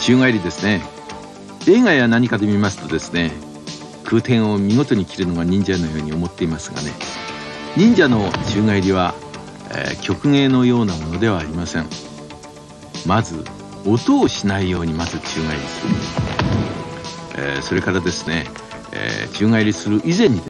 宙返りですね。映画や何かで見ますとですね、空天を見事に切るのが忍者のように思っていますがね、忍者の宙返りは、曲芸のようなものではありません。まず音をしないようにまず宙返りする、それからですね、宙返りする以前に